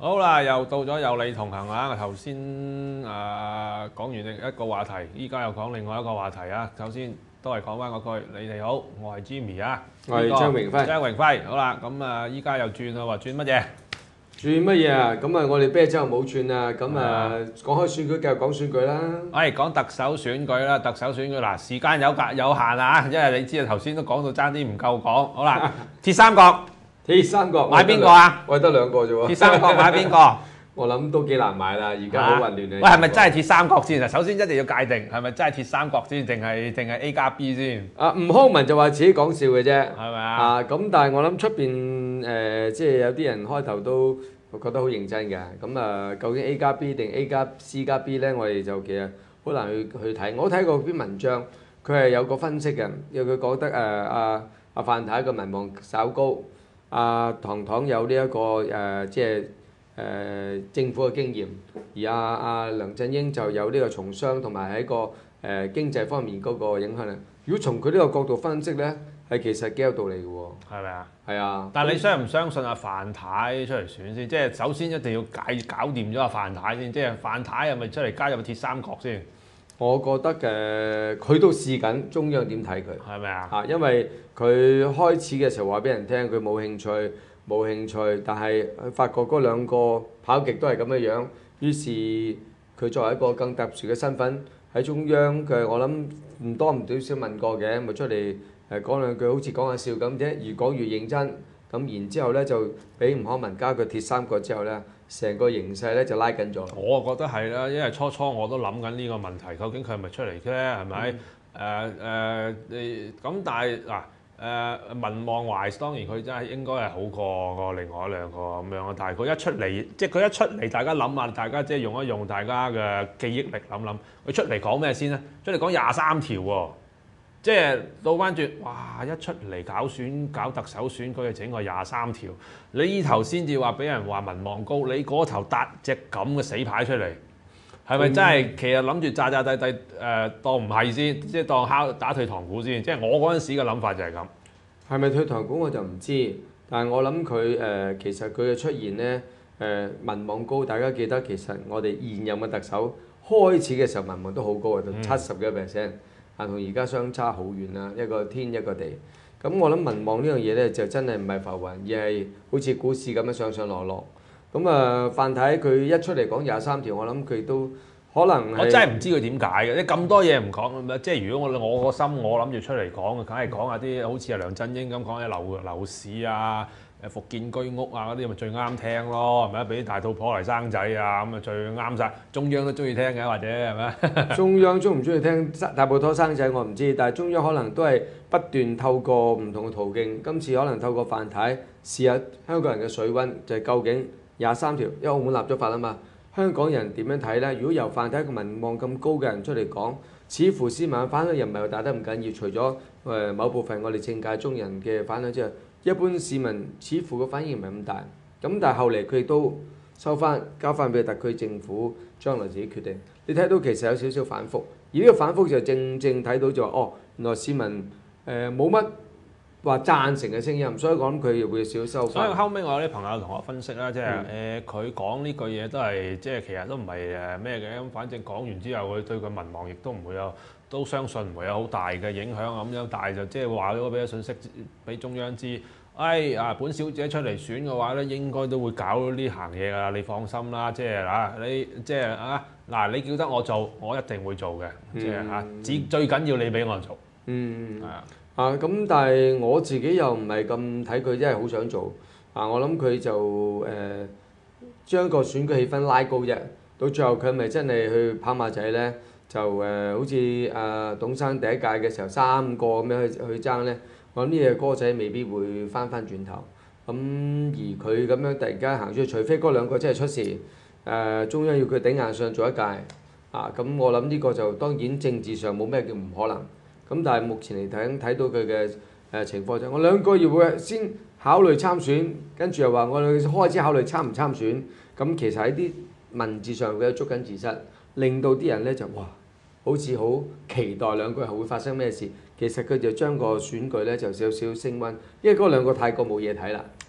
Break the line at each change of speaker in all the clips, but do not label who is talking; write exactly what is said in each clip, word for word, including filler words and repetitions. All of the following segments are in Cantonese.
好啦，又到咗有你同行啊！頭先誒講完一個話題，依家又講另外一個話題啊！首先都係講翻嗰句，你哋好，我係 Jimmy 啊，
我係張榮輝。
張榮輝，好啦，咁啊依家又轉啦喎，轉乜嘢？
轉乜嘢啊？咁啊，我哋啤酒又冇轉啊！咁啊，講開選舉，繼續講選舉啦。
誒講特首選舉啦，特首選舉嗱時間有格有限啊，因為你知啊頭先都講到爭啲唔夠講，好啦，鐵三角。
鐵三角
買邊個啊？
我得兩個啫喎。
鐵三角買邊個？
我諗都幾難買啦，而家好混亂啊！
喂，係咪真係鐵三角先啊？首先一定要界定係咪真係鐵三角先，定係定係 A 加 B 先？
啊，吳康文就話自己講笑嘅啫，
係咪啊？
啊，咁但係我諗出邊誒，即係有啲人開頭都覺得好認真嘅。咁啊，究竟 A 加 B 定 A 加 C 加 B 咧？我哋就其實好難去去睇。我睇過篇文章，佢係有個分析嘅，因為佢覺得誒阿阿范太嘅民望稍高。阿唐唐有呢、這、一個誒、呃，即係誒、呃、政府嘅經驗，而阿、啊、阿梁振英就有呢個從商同埋喺個誒、呃、經濟方面嗰個影響力。如果從佢呢個角度分析咧，係其實幾有道理嘅喎。
係咪啊？
係啊。
但係你相唔相信阿范太出嚟選先？即係首先一定要解搞掂咗阿范太先，即係范太係咪出嚟加入鐵三角先？
我覺得誒，佢、呃、都試緊中央點睇佢，
係咪啊？
嚇，因為佢開始嘅時候話俾人聽，佢冇興趣，冇興趣，但係佢發覺嗰兩個跑極都係咁嘅樣，於是佢作為一個更特殊嘅身份喺中央嘅，我諗唔多唔少少問過嘅，咪出嚟誒講兩句，好似講下笑咁啫，越講越認真，咁然之後咧就俾吳康文加個鐵三角之後咧。成個形勢咧就拉緊咗。
我覺得係啦，因為初初我都諗緊呢個問題，究竟佢係咪出嚟啫？係咪？誒誒、嗯，你咁、呃呃、但係嗱誒民望懷，當然佢真係應該係好過過另外兩個咁樣啊。但係佢一出嚟，即係佢一出嚟，大家諗下，大家即係用一用大家嘅記憶力諗諗，佢出嚟講咩先咧？出嚟講廿三條喎。即係倒翻轉，哇！一出嚟搞選搞特首選舉，整個廿三條，你呢頭先至話俾人話民望高，你嗰頭搭隻咁嘅死牌出嚟，係咪真係、嗯、其實諗住詐詐諦諦誒當唔係先，即係當敲打退堂鼓先？即係我嗰陣時嘅諗法就係咁。
係咪退堂鼓我就唔知，但係我諗佢誒其實佢嘅出現咧誒、呃、民望高，大家記得其實我哋現任嘅特首開始嘅時候民望都好高嘅，到七十幾個 percent。啊，同而家相差好遠啦，一個天一個地。咁我諗民望呢樣嘢咧，就真係唔係浮雲，而係好似股市咁樣上上落落。咁啊，范太佢一出嚟講廿三條，我諗佢都可能
我真係唔知佢點解嘅，你咁多嘢唔講，即係如果我我個心我諗住出嚟講嘅，梗係講下啲好似阿梁振英咁講嘅樓樓市啊。誒復建居屋啊嗰啲咪最啱聽咯，係咪啊？俾啲大肚婆嚟生仔啊，咁啊最啱晒。中央都中意聽嘅，或者係咪？
中央中唔中意聽大肚婆生仔我唔知，但係中央可能都係不斷透過唔同嘅途徑，今次可能透過范太試下香港人嘅水溫，就係、是、究竟廿三條，因為澳門立咗法啊嘛，香港人點樣睇咧？如果由范太一個民望咁高嘅人出嚟講，似乎斯文反響又唔係話大得唔緊要，除咗誒某部分我哋政界中人嘅反響之外。一般市民似乎個反應唔係咁大，咁但係後嚟佢亦都收翻交翻俾特區政府，將來自己決定。你睇到其實有少少反覆，而呢個反覆就正正睇到就話哦，原來市民誒冇乜話贊成嘅聲音，所以講佢會少收翻。
所以後尾我有啲朋友同我分析啦，即係誒佢講呢句嘢都係即係其實都唔係誒咩嘅，咁反正講完之後佢對佢民望亦都唔會有。都相信唔會有好大嘅影響咁樣，但係就即係話咗俾個信息俾中央知，哎啊本小姐出嚟選嘅話咧，應該都會搞呢行嘢㗎啦，你放心啦，即係啊你即係啊嗱，你叫得我做，我一定會做嘅，即係嚇，只最緊要你俾我做，
嗯
係啊
啊咁，但係我自己又唔係咁睇佢，真係好想做啊！我諗佢就誒、呃、將個選舉氣氛拉高啫，到最後佢咪真係去跑馬仔咧？就誒、呃、好似誒、呃、董生第一屆嘅時候三個咁樣去去爭咧，我諗呢隻歌仔未必會翻翻轉頭。咁、嗯、而佢咁樣突然間行出去，除非嗰兩個真係出事，誒、呃、中央要佢頂硬上做一屆啊！咁、嗯、我諗呢個就當然政治上冇咩叫唔可能。咁但係目前嚟睇睇到佢嘅誒情況就，我兩個月會先考慮參選，跟住又話我哋開始考慮參唔參選。咁、嗯、其實喺啲文字上佢捉緊自失，令到啲人咧就哇〜好似好期待兩個人會發生咩事，其實佢就將個選舉咧就少少升溫，因為嗰兩個太過冇嘢睇啦。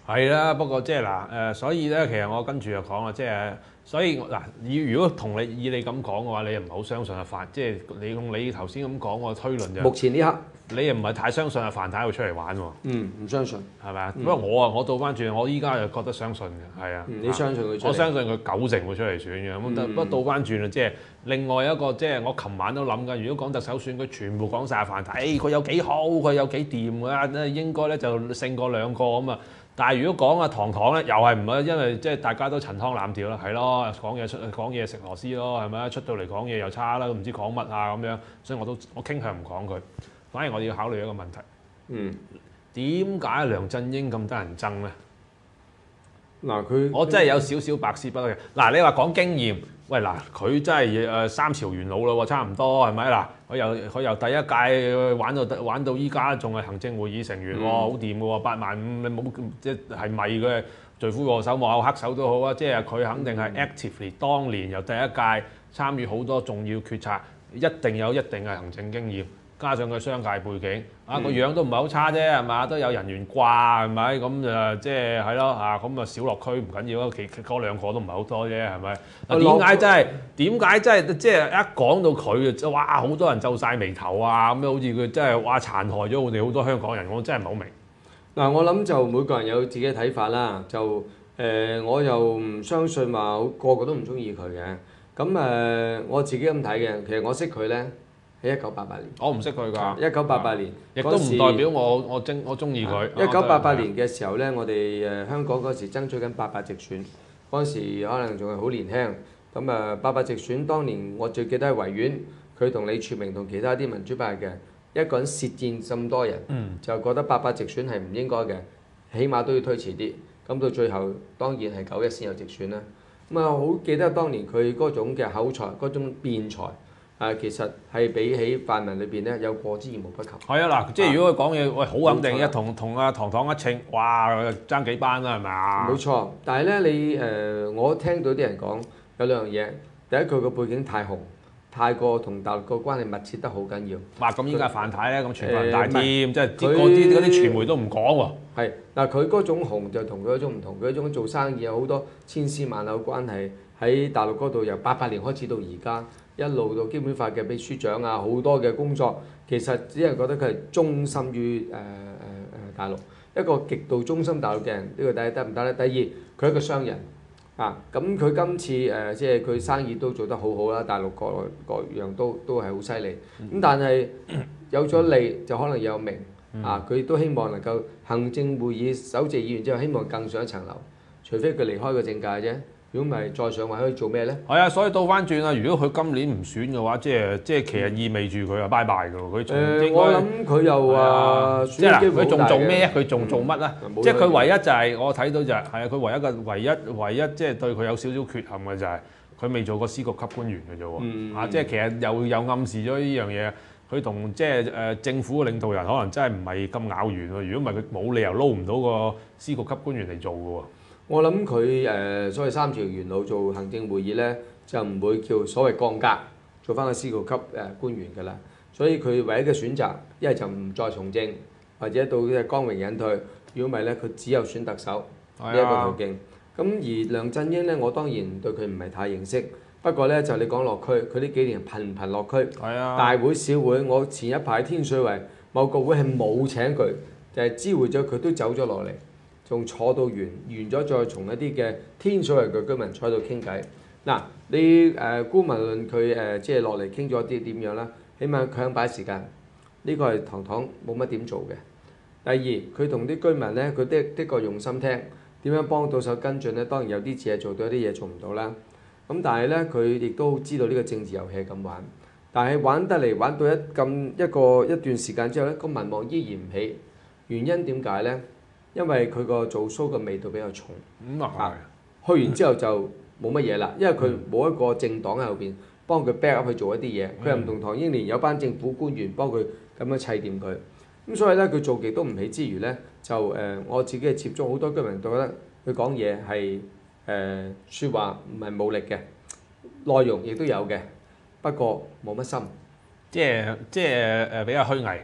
係啦，不過即係嗱誒，所以咧其實我跟住就講啦，即係所以嗱，以如果同你以你咁講嘅話，你又唔係好相信阿范，即係你用你頭先咁講個推論就
目前呢刻，
你又唔係太相信阿范太會出嚟玩喎，
嗯，唔相信。
係咪啊？
嗯
不過我啊，我倒翻轉，我依家就覺得相信嘅，係啊。
嗯你相信佢出嚟？
我相信佢九成會出嚟選嘅。咁但不過倒翻轉啊，即係另外一個即係我琴晚都諗緊，如果講特首選舉，全部講晒阿范太，誒佢有幾好，佢有幾掂㗎，應該咧就勝過兩個咁啊。但係如果講阿唐唐咧，又係唔係？因為即係大家都陳湯濫調啦，係咯，講嘢出講嘢食螺絲咯，係咪？出到嚟講嘢又差啦，唔知講乜啊咁樣，所以我都我傾向唔講佢。反而我哋要考慮一個問題，
嗯，
點解梁振英咁得人憎咧？
嗱佢，
我真係有少少百思不得嘅。嗱，你話講經驗，喂嗱，佢真係誒三朝元老啦喎，差唔多係咪嗱？佢由佢由第一屆玩到玩到依家，仲係行政會議成員喎，好掂嘅喎，八萬五你冇即係咪佢罪魁禍首幕後黑手都好啊？即係佢肯定係 actively 當年由第一屆參與好多重要決策，一定有一定嘅行政經驗。加上佢商界背景，啊個樣都唔係好差啫，係嘛？都有人緣掛，係咪？咁就即係係咯啊！咁啊小落區唔緊要啊，其嗰兩個都唔係好多啫，係咪？嗱點解真係點解真係即係一講到佢啊，哇！好多人皺晒眉頭啊，咁樣好似佢真係哇殘害咗我哋好多香港人，我真係唔係好明。
嗱，我諗就每個人有自己嘅睇法啦。就誒、呃，我又唔相信話個個都唔中意佢嘅。咁誒、呃，我自己咁睇嘅。其實我識佢咧。喺一九八八年，
我唔識佢㗎。
一九八八年，
亦都唔代表我我精我中意佢。
一九八八年嘅時候咧，我哋誒香港嗰時爭取緊八八直選，嗰時可能仲係好年輕。咁啊，八八直選當年我最記得係維園，佢同李柱銘同其他啲民主派嘅一個人舌戰咁多人，
嗯、
就覺得八八直選係唔應該嘅，起碼都要推遲啲。咁到最後當然係九一先有直選啦。咁啊，好記得當年佢嗰種嘅口才，嗰種辯才。啊，其實係比起泛民裏邊咧有過之而無不及。係
啊，嗱，即係如果佢講嘢，喂，好肯定一同同阿唐唐一稱，哇，爭幾班啦，係咪啊？
冇錯，但係咧你誒、呃，我聽到啲人講有兩樣嘢，第一佢個背景太紅，太過同大陸個關係密切得好緊要。
哇！咁依家范太咧，咁全部人大添，
呃、
即係啲嗰啲嗰啲傳媒都唔講喎。
係嗱，佢嗰種紅就同佢嗰種唔同，佢嗰種做生意有好多千絲萬縷關係喺大陸嗰度，由八八年開始到而家。一路到基本法嘅秘書長啊，好多嘅工作，其實只係覺得佢係忠心於誒誒誒大陸，一個極度忠心大陸嘅人，呢、這個第一得唔得咧？第二，佢係一個商人啊，咁佢今次誒、呃、即係佢生意都做得好好啦，大陸各各樣都都係好犀利。咁、嗯、但係有咗利就可能有名啊，佢都希望能夠行政會議首席議員之後，希望更上一層樓，除非佢離開個政界啫。如果唔係再上位可以做咩咧？
係啊，所以倒翻轉啊！如果佢今年唔選嘅話，即係即係其實意味住佢啊拜拜㗎喎！佢仲應該
我諗佢又話
即係嗱，佢仲做咩？佢仲做乜啊？
嗯、
即係佢唯一就係、是、我睇到就係係啊！佢唯一嘅唯一唯一即係對佢有少少缺陷嘅就係佢未做過司局級官員嘅啫喎！嗯、啊，即係其實又有暗示咗呢樣嘢。佢同即係誒政府嘅領導人可能真係唔係咁咬緣喎。如果唔係，佢冇理由撈唔到個司局級官員嚟做嘅喎。
我諗佢誒所謂三朝元老做行政會議咧，就唔會叫所謂降格，做翻個司局級誒官員㗎啦。所以佢唯一嘅選擇，一係就唔再從政，或者到嘅光榮隱退。如果唔係咧，佢只有選特首呢一個途徑。咁而梁振英咧，我當然對佢唔係太認識。不過咧，就你講落區，佢呢幾年頻唔頻落區？係啊。大會小會，我前一排天水圍某個會係冇請佢，就係知會咗佢都走咗落嚟。仲坐到完完咗，再從一啲嘅天水圍嘅居民坐喺度傾偈。嗱，你誒姑勿論佢誒即係落嚟傾咗啲點樣啦？起碼佢肯擺時間，呢、這個係唐唐冇乜點做嘅。第二，佢同啲居民咧，佢的的確用心聽，點樣幫到手跟進咧？當然有啲嘢做到，有啲嘢做唔到啦。咁但係咧，佢亦都知道呢個政治遊戲係咁玩，但係玩得嚟玩到一咁一個一段時間之後咧，個民望依然唔起。原因點解咧？因為佢個做 show 嘅味道比較重，
咁啊
去完之後就冇乜嘢啦，因為佢冇一個政黨喺後邊幫佢 back up 去做一啲嘢，佢又唔同唐英年有班政府官員幫佢咁樣砌掂佢，咁所以咧佢做極都唔起之餘咧，就誒、呃、我自己係接觸好多居民都覺得佢講嘢係誒説話唔係冇力嘅，內容亦都有嘅，不過冇乜心，
即係即係誒比較虛偽。誒、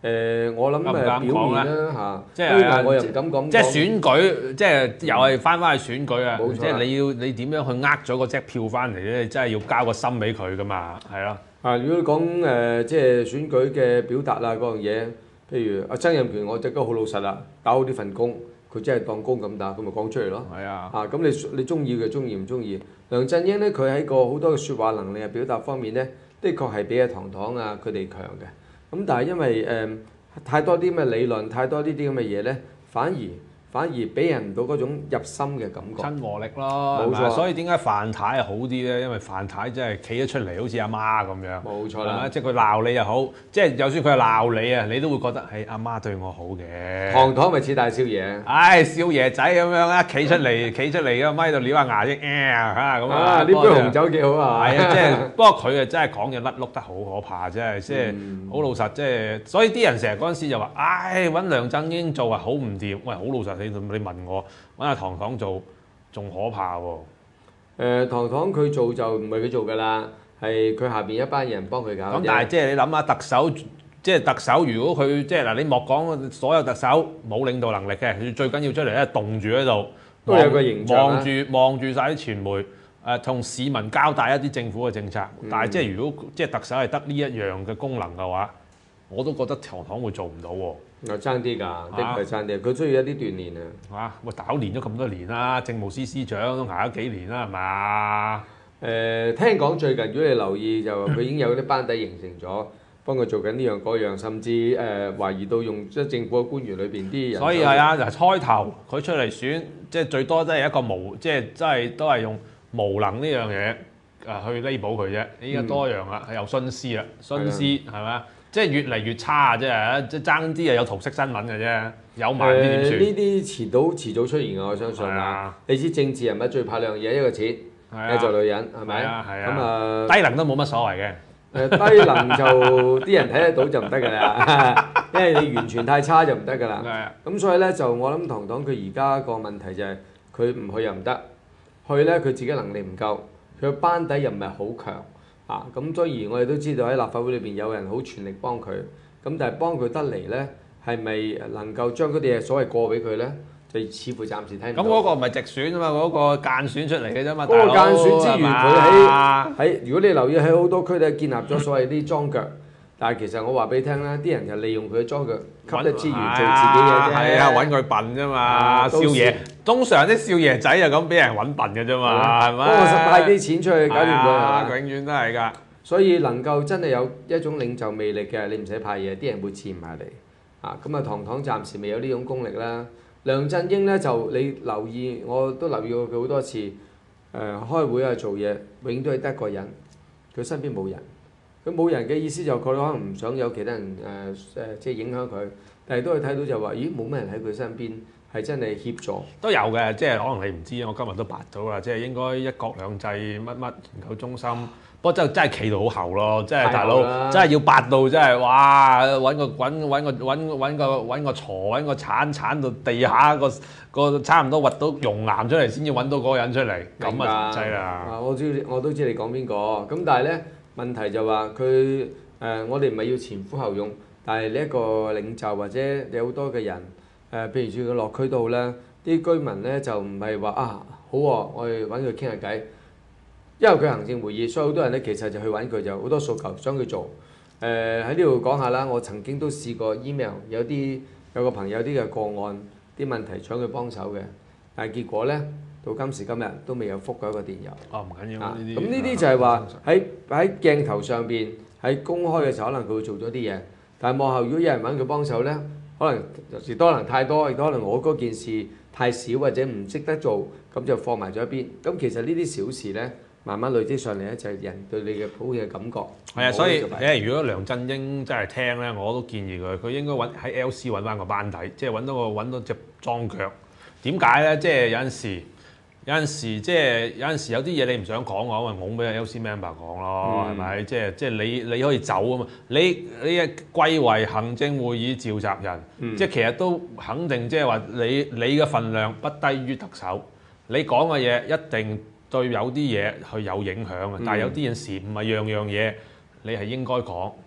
誒，我諗誒
敢唔敢
表
講
面啦嚇，
即係
但我又唔敢講。
即係選舉，即係又係翻返去選舉啊！
冇錯
即係你要你點樣去呃咗嗰隻票翻嚟咧？真係要交個心俾佢噶嘛，係咯。
啊，如果講誒即係選舉嘅表達啊嗰樣嘢，譬如阿曾蔭權，我隻歌好老實啦，打好呢份工，佢真係當工咁打，咁咪講出嚟咯。
係啊。
啊，咁你你中意嘅中意唔中意？梁振英咧，佢喺個好多嘅説話能力啊表達方面咧，的確係比阿唐唐啊佢哋強嘅。咁但係因為誒、呃、太多啲咁嘅理論，太多呢啲咁嘅嘢咧，反而反而俾人唔到嗰種入心嘅感覺。
親和力咯，
冇錯。
所以點解范太係好啲咧？因為范太真係企咗出嚟，好似阿媽咁樣。
冇錯啦。
即係佢鬧你又好，即係就算佢係鬧你啊，你都會覺得係阿媽對我好嘅。
唐唐咪似大少爺。
唉，少爺仔咁樣啊，企出嚟，企出嚟個咪度撩下牙啫，嚇咁啊！
呢杯紅酒幾好啊！
係啊，即係不過佢啊真係講嘢甩碌得好可怕，真係即係好老實，即係所以啲人成日嗰陣時就話：唉，揾梁振英做啊好唔掂。喂，好老實，你你問我揾阿唐唐做仲可怕喎。
誒，唐唐佢做就唔係佢做㗎啦，係佢下邊一班人幫佢搞。
咁但係即係你諗下，特首即係特首，如果佢即係嗱，你莫講所有特首冇領導能力嘅，佢最緊要出嚟咧，棟住喺度，
都有個形象
望住望住晒啲傳媒，誒同市民交代一啲政府嘅政策。
嗯、
但係即係如果即係特首係得呢一樣嘅功能嘅話，我都覺得唐唐會做唔到喎。
又爭啲㗎，的確係爭啲，佢需要一啲鍛鍊啊！
嚇，喂，大佬練咗咁多年啦，政務司司長都捱咗幾年啦，係嘛？
誒、呃，聽講最近如果你留意就佢已經有啲班底形成咗，幫佢做緊呢樣嗰樣，甚至誒、呃、懷疑到用即係政府嘅官員裏邊啲人。
所以係啊，嗱，開頭佢出嚟選，即係最多都係一個無，即係真係都係用無能呢樣嘢誒去彌補佢啫。依家多樣啦，又徇私啦，徇私係咪？即係越嚟越差啊！即係即係爭啲係有桃色新聞嘅啫，有埋啲點算？
呢啲遲早遲早出現嘅，我相信啊！你知政治人物最怕兩樣嘢，一個錢，一就女人，係咪？咁啊，
低能都冇乜所謂嘅。
誒低能就啲人睇得到就唔得㗎啦，因為你完全太差就唔得㗎啦。咁所以咧就我諗唐唐佢而家個問題就係佢唔去又唔得，去咧佢自己能力唔夠，佢班底又唔係好強。啊，咁所以我哋都知道喺立法會裏邊有人好全力幫佢，咁但係幫佢得嚟咧，係咪能夠將嗰啲嘢所謂過俾佢咧？就似乎暫時睇唔到。咁
嗰個唔係直選啊嘛，嗰、嗰個間選出嚟嘅啫嘛。
嗰個間選之餘，佢喺喺如果你留意喺好多區都建立咗所謂啲莊腳，但係其實我話俾你聽啦，啲人就利用佢嘅莊腳吸得資源做自己嘢啫。係啊，
揾佢笨啫嘛，少爺。通常啲少爺仔就咁俾人揾笨嘅啫嘛，係咪？
幫我實派啲錢出去搞掂佢，
永遠都係㗎。
所以能夠真係有一種領袖魅力嘅，你唔使派嘢，啲人會自然埋嚟。啊，咁啊，唐唐暫時未有呢種功力啦。梁振英咧就你留意，我都留意過佢好多次。誒、呃，開會啊，做嘢，永遠都係得一個人，佢身邊冇人。佢冇人嘅意思就佢可能唔想有其他人誒誒、呃呃，即係影響佢。但係都可以睇到就話，咦，冇咩人喺佢身邊。係真係協助
都有嘅，即係可能你唔知，我今日都白咗啦，即係應該一國兩制乜乜研究中心，不過真係真係企到好後咯，即係大佬真係要白到真係哇揾個揾揾個揾揾個揾個鋤揾個鏟鏟到地下個個差唔多掘到熔岩出嚟先至揾到嗰個人出嚟，咁啊真係啦。
啊，我知我都知你講邊個，咁但係咧問題就話佢誒，我哋唔係要前呼後擁，但係呢一個領袖或者有好多嘅人。誒、呃，譬如住佢落區度咧，啲居民咧就唔係話啊好喎、啊，我哋揾佢傾下偈，因為佢行政會議，所以好多人咧其實就去揾佢，就好多訴求想佢做。誒喺呢度講下啦，我曾經都試過 email 有啲有個朋友啲嘅個案，啲問題想佢幫手嘅，但係結果咧到今時今日都未有覆過一個電郵。
哦，唔緊要呢啲。
咁呢啲就係話喺喺鏡頭上邊喺公開嘅時候，可能佢會做咗啲嘢，但係幕後如果有人揾佢幫手咧。可能有時多能太多，亦都可能我嗰件事太少或者唔識得做，咁就放埋咗一邊。咁其實呢啲小事咧，慢慢累積上嚟咧，就係人對你嘅普遍嘅感覺。
係啊，所以誒，如果梁振英真係聽咧，我都建議佢，佢應該揾喺 L C 揾翻個班底，即係揾到個揾到隻莊腳。點解咧？即係有陣時。有陣時即係有陣時有啲嘢你唔想講嘅，咪拱俾 L C member 講咯，係咪、嗯？即係即係你你可以走啊嘛！你你係貴為行政會議召集人，嗯、即係其實都肯定即係話你你嘅份量不低於特首。你講嘅嘢一定對有啲嘢係有影響嘅，嗯、但係有啲件事唔係樣樣嘢你係應該講，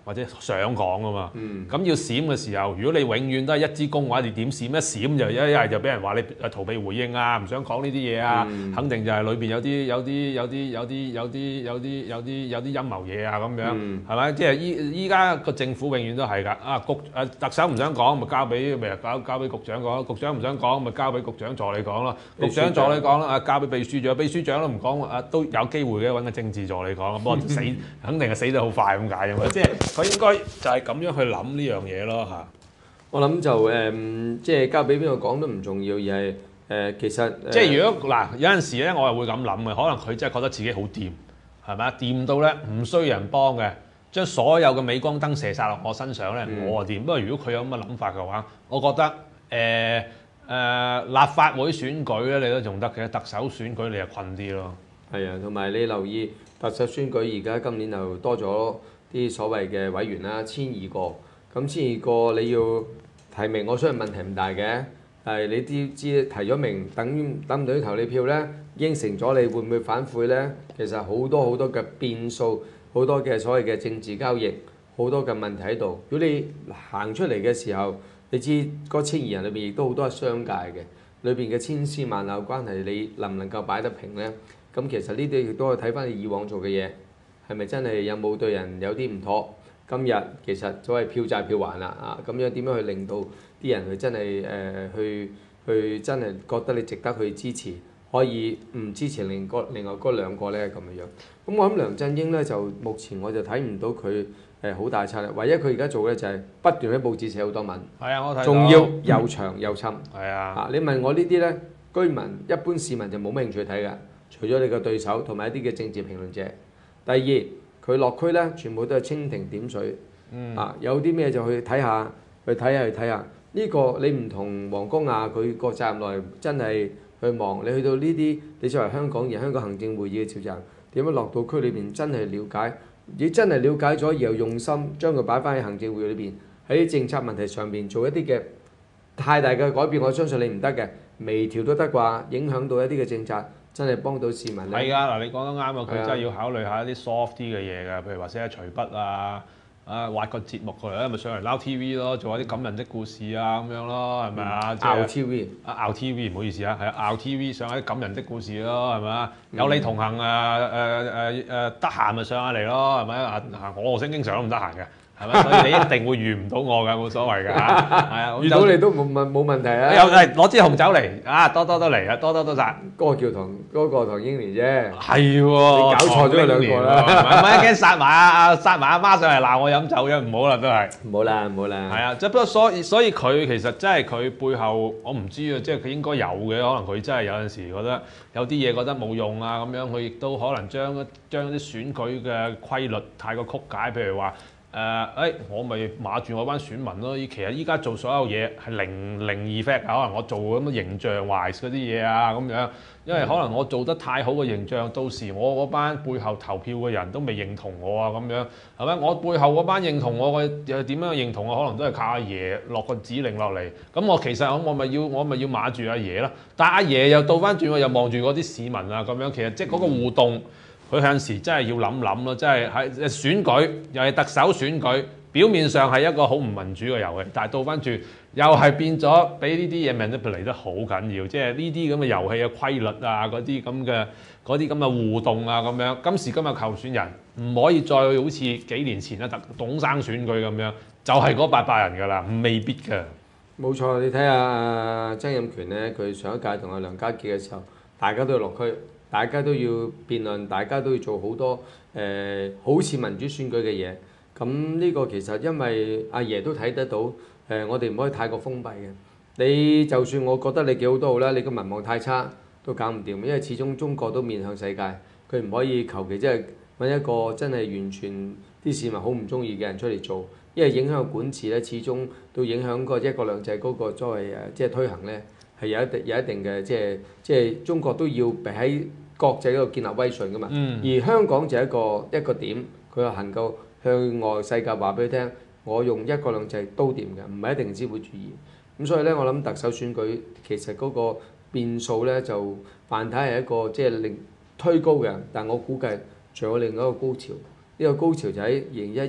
或者想講啊嘛。咁、
嗯、
要閃嘅時候，如果你永遠都係一支公嘅話，你點閃？一閃就一一係就俾人話你逃避回應啊，唔想講呢啲嘢啊，
嗯、
肯定就係裏邊有啲有啲有啲有啲有啲有啲有啲有啲陰謀嘢啊咁樣，係咪、嗯？即係依依家個政府永遠都係㗎。啊局誒特首唔想講，咪交俾咪交交俾局長講；局長唔想講，咪交俾局長助理講咯。局長助理講啦，啊交俾秘書長，秘書長都唔講，啊都有機會嘅揾個政治助理講。不過死肯定係死得好快咁解啫嘛。即係佢應該就係咁樣去諗呢樣嘢咯嚇。
我諗就誒、嗯，即係交俾邊個講都唔重要，而係誒、呃、其實、呃、
即係如果嗱有陣時咧，我係會咁諗嘅，可能佢真係覺得自己好掂，係咪啊？掂到咧唔需要人幫嘅，將所有嘅鎂光燈射晒落我身上咧，嗯、我啊掂。不過如果佢有咁嘅諗法嘅話，我覺得誒誒、呃呃、立法會選舉咧，你都仲得嘅，特首選舉你就困啲咯。
係啊，同埋你留意特首選舉而家今年又多咗啲所謂嘅委員啦，千二個。咁千二個你要提名，我相信問題唔大嘅。但係你知知提咗名，等等唔等於投你票呢？應承咗你會唔會反悔呢？其實好多好多嘅變數，好多嘅所謂嘅政治交易，好多嘅問題喺度。如果你行出嚟嘅時候，你知嗰千二人裏邊亦都好多係商界嘅，裏邊嘅千絲萬縷關係，你能唔能夠擺得平呢？咁其實呢啲亦都係睇翻你以往做嘅嘢，係咪真係有冇對人有啲唔妥？今日其實所謂票債票還啦啊，咁樣點樣去令到啲人去真係誒、呃、去去真係覺得你值得去支持，可以唔支持另個另外嗰兩個咧咁樣樣。咁我諗梁振英咧就目前我就睇唔到佢誒好大策略，唯一佢而家做嘅就係不斷喺報紙寫好多文，
係啊，我睇到，
仲要又長又深。
係啊，
啊你問我呢啲咧，居民一般市民就冇乜興趣睇㗎，除咗你個對手同埋一啲嘅政治評論者。第二佢落區咧，全部都係蜻蜓點水，嗯、啊有啲咩就去睇下，去睇下去睇下。呢、這個你唔同黃光亞佢個責任內真係去望，你去到呢啲，你作為香港人，香港行政會議嘅召集人，點樣落到區裏邊真係了解？你真係了解咗，然後用心將佢擺翻喺行政會議裏邊，喺政策問題上邊做一啲嘅太大嘅改變，我相信你唔得嘅，微調都得啩，影響到一啲嘅政策。真係幫到市民咧。
係啊，嗱你講得啱啊，佢真係要考慮下一啲 soft 啲嘅嘢㗎，譬如話寫下隨筆啊，啊畫個節目過嚟，咪上嚟撈 T V 咯，做下啲感人的故事啊咁樣咯，係咪啊？
拗 T V
啊拗 T V 唔好意思啊，係啊拗 T V 上下啲感人的故事咯，係咪啊？有你同行啊誒誒誒得閒咪上下嚟咯，係咪啊？我我先經常都唔得閒嘅。係咪？所以你一定會遇唔到我㗎，冇所謂㗎嚇。係啊，
遇到你都冇問冇問題啊。
又係攞支紅酒嚟啊！多多都嚟啊！多多都曬。
嗰個叫唐嗰個唐英年啫。
係喎，
你搞錯咗兩個啦。
唔係驚殺埋阿殺埋阿媽上嚟鬧我飲酒啫，唔好啦都係。
唔好啦，唔好啦。
係啊，即不過所以所以佢其實真係佢背後我唔知啊，即係佢應該有嘅，可能佢真係有陣時覺得有啲嘢覺得冇用啊咁樣，佢亦都可能將將啲選舉嘅規律太過曲解，譬如話。誒，誒、呃，我咪碼住我班選民咯。其實依家做所有嘢係零零 effect，可能我做咁嘅形象 wise 嗰啲嘢啊咁樣，因為可能我做得太好嘅形象，到時我嗰班背後投票嘅人都未認同我啊咁樣，係咪？我背後嗰班認同我嘅又點樣認同我？可能都係靠阿爺落個指令落嚟。咁我其實我我咪要我咪要碼住阿爺啦。但係阿爺又倒翻轉，我又望住嗰啲市民啊咁樣。其實即係嗰個互動。佢有陣時真係要諗諗咯，真係喺選舉又係特首選舉，表面上係一個好唔民主嘅遊戲，但係倒翻轉又係變咗俾呢啲嘢 manipulate 得好緊要，即係呢啲咁嘅遊戲嘅規律啊，嗰啲咁嘅嗰啲咁嘅互動啊咁樣。今時今日候選人唔可以再好似幾年前啊特董生選舉咁樣，就係嗰八百人㗎啦，未必㗎。冇
錯，你睇下曾蔭權咧，佢上一屆同阿梁家傑嘅時候，大家都要落區。大家都要辯論，大家都要做好多誒、呃、好似民主選舉嘅嘢。咁呢個其實因為阿爺都睇得到，誒、呃、我哋唔可以太過封閉嘅。你就算我覺得你幾好都好啦，你個民望太差都搞唔掂，因為始終中國都面向世界，佢唔可以求其即係揾一個真係完全啲市民好唔中意嘅人出嚟做，因為影響管治咧，始終都影響個一國兩制嗰個作為誒即係推行咧。係有一定有一定嘅，即係即係中國都要喺國際嗰度建立威信噶嘛。嗯、而香港就係一個一個點，佢係能夠向外世界話俾佢聽，我用一國兩制都掂嘅，唔係一定資本主義。咁所以咧，我諗特首選舉其實嗰個變數咧，就泛體係一個即係令推高嘅，但我估計仲有另外一個高潮。呢、這個高潮就喺二零一二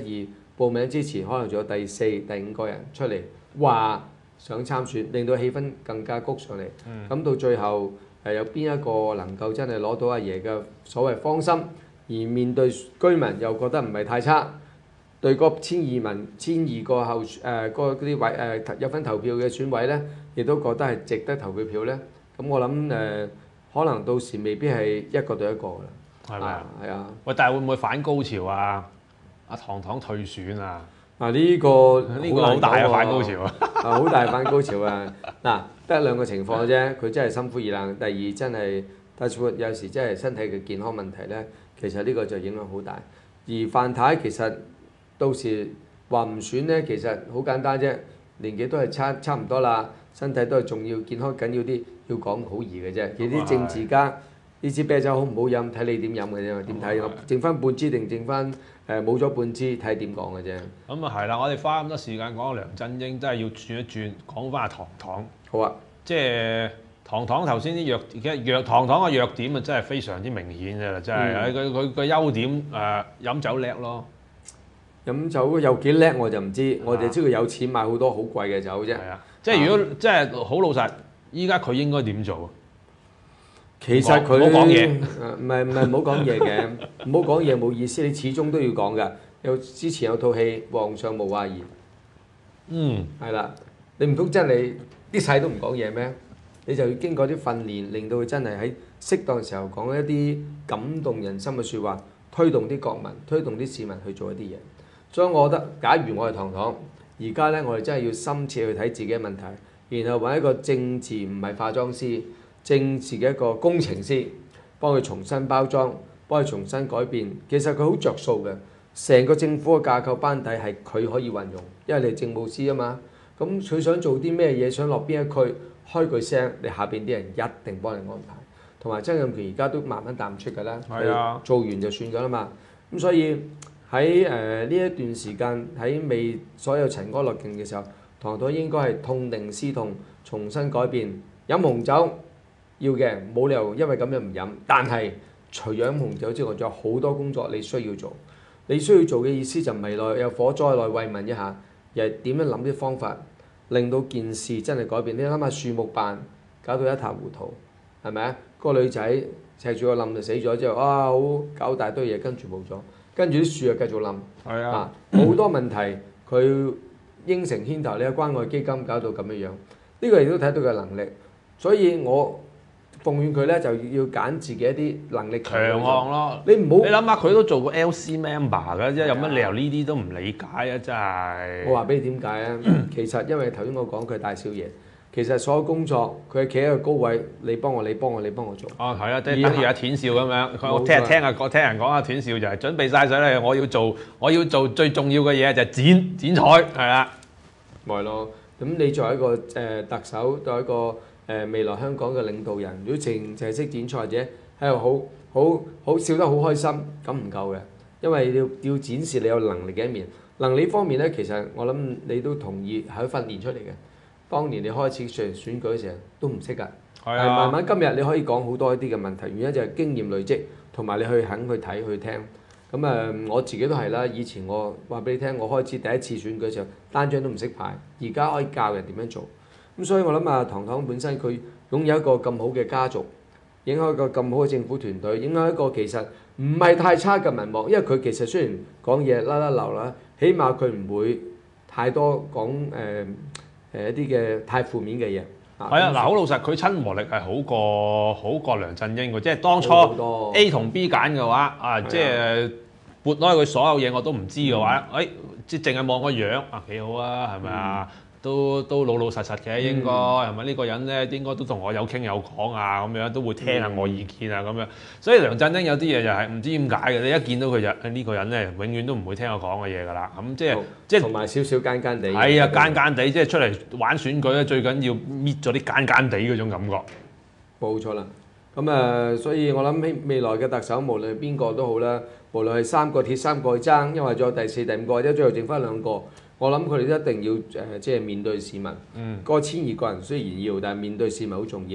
報名之前，可能仲有第四、第五個人出嚟話想參選，令到氣氛更加谷上嚟。咁、嗯、到最後係有邊一個能夠真係攞到阿爺嘅所謂芳心，而面對居民又覺得唔係太差，對嗰千二民千二個候誒嗰嗰啲位誒有份投票嘅選委咧，亦都覺得係值得投佢票咧。咁我諗誒、呃，可能到時未必係一個對一個㗎啦。
係咪啊？
係啊。
喂，但係會唔會反高潮啊？阿唐唐退選啊？
嗱呢個
呢個好大嘅反高潮啊！
啊，好大反高潮啊！嗱，得兩個情況啫，佢真係心灰意冷。第二真係 touch wood，有時真係身體嘅健康問題咧，其實呢個就影響好大。而范太其實到時話唔選咧，其實好簡單啫，年紀都係差差唔多啦，身體都係重要，健康緊要啲，要講好易嘅啫。其實啲政治家呢支啤酒好唔好飲，睇你點飲嘅啫，點睇？剩翻半支定剩翻？誒冇咗半支，睇點講嘅啫。
咁啊係啦，我哋花咁多時間講梁振英，真係要轉一轉，講翻阿唐唐。
好啊，
即係唐唐頭先啲弱，其實弱唐唐嘅弱點啊，真係非常之明顯嘅啦，真係。佢佢佢優點誒、呃、飲酒叻咯。
飲酒有幾叻我就唔知，我哋知佢有錢買好多好貴嘅酒啫。
係啊，即係如果即係好老實，依家佢應該點做？
其實佢
唔好講嘢，
唔係唔係唔好講嘢嘅，唔好講嘢冇意思，你始終都要講㗎。有之前有套戲《皇上無話言》，
嗯，
係啦，你唔通真係啲細都唔講嘢咩？你就要經過啲訓練，令到佢真係喺適當時候講一啲感動人心嘅説話，推動啲國民，推動啲市民去做一啲嘢。所以我覺得，假如我係唐唐，而家咧我哋真係要深切去睇自己嘅問題，然後揾一個政治唔係化妝師。政治嘅一個工程師，幫佢重新包裝，幫佢重新改變。其實佢好着數嘅，成個政府嘅架構班底係佢可以運用，因為你係政務司啊嘛。咁佢想做啲咩嘢，想落邊一區，開句聲，你下邊啲人一定幫你安排。同埋曾蔭權而家都慢慢淡出㗎啦，
係啊，
做完就算㗎啦嘛。咁所以喺誒呢一段時間，喺未所有塵埃落定嘅時候，唐唐應該係痛定思痛，重新改變，飲紅酒。要嘅，冇理由因為咁樣唔飲。但係除咗飲紅酒之外，仲有好多工作你需要做。你需要做嘅意思就唔係內有火災來慰問一下，而係點樣諗啲方法，令到件事真係改變。你諗下樹木辦搞到一塌糊塗，係咪啊？個女仔赤住個冧就死咗之後，啊好搞大堆嘢，跟住冇咗，跟住啲樹又繼續冧。係啊，好多問題佢應承牽頭，你喺關愛基金搞到咁樣樣，呢個亦都睇到佢能力。所以我奉勸佢咧就要揀自己一啲能力
強項咯。
你唔好，
你諗下佢都做過 L C member 嘅啫，有乜理由呢啲都唔理解啊？真係。
我話俾你點解啊？其實因為頭先我講佢係大少爺，其實所有工作佢係企喺個高位，你幫我，你幫我，你幫我做。
哦，係啊，即係等於阿斷少咁樣。我聽日聽啊，我聽人講阿斷少就係準備晒水咧，我要做，我要做最重要嘅嘢就係剪剪彩，係啦。
咪咯，咁你作為一個誒、呃、特首，作為一個誒、呃、未來香港嘅領導人，如果淨淨係識剪菜或者喺度好好好笑得好開心，咁唔夠嘅，因為要要展示你有能力嘅一面。能力方面咧，其實我諗你都同意係訓練出嚟嘅。當年你開始上選舉嘅時候都唔識㗎，係啊，慢慢今日你可以講好多一啲嘅問題，原因就係經驗累積，同埋你去肯去睇去聽。咁誒、呃，我自己都係啦。以前我話俾你聽，我開始第一次選舉嘅時候，單張都唔識排，而家可以教人點樣做。咁所以我諗啊，唐唐本身佢擁有一個咁好嘅家族，影響一個咁好嘅政府團隊，影響一個其實唔係太差嘅民望。因為佢其實雖然講嘢甩甩流啦，起碼佢唔會太多講誒誒一啲嘅太負面嘅嘢。
係啊，嗱好老實，佢親和力係好過好過梁振英嘅，即係當初 A 同 B 揀嘅話，啊即係撥開佢所有嘢我都唔知嘅話，誒即係淨係望個樣啊幾好啊，係咪啊？都都老老實實嘅，應該係咪呢個人咧？應該都同我有傾有講啊，咁樣都會聽下我意見啊，咁樣。所以梁振英有啲嘢就係唔知點解嘅，你一見到佢就呢個人咧，永遠都唔會聽我講嘅嘢㗎啦。咁即係即係
同埋少少奸奸地。
係啊，奸奸地，即係出嚟玩選舉咧，最緊要搣咗啲奸奸地嗰種感覺。
冇錯啦。咁誒，所以我諗未來嘅特首，無論邊個都好啦，無論係三個鐵三個去爭，因為仲有第四、第五個，或者最後剩翻兩個。我諗佢哋一定要誒、呃，即係面對市民。嗯。嗰千二個人雖然要，但係面對市民好重要。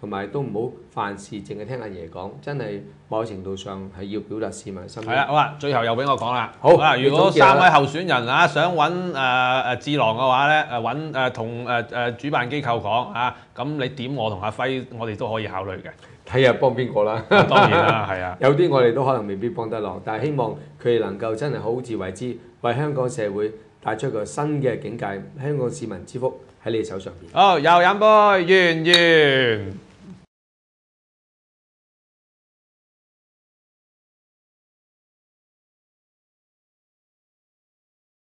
同埋都唔好凡事淨係聽阿爺講，真係某程度上係要表達市民心意。
係啦，好啊，最後又俾我講啦。
好
啊，如果
你總結啦
三位候選人啊想揾誒誒智囊嘅話咧，誒揾誒同誒誒主辦機構講啊，咁你點我同阿輝，我哋都可以考慮嘅。
睇下幫邊個啦。
當然啦，係啊。
有啲我哋都可能未必幫得落，但係希望佢哋能夠真係好自為之，為香港社會帶出一個新嘅境界。香港市民之福喺你手上邊。
好，又飲杯，完完。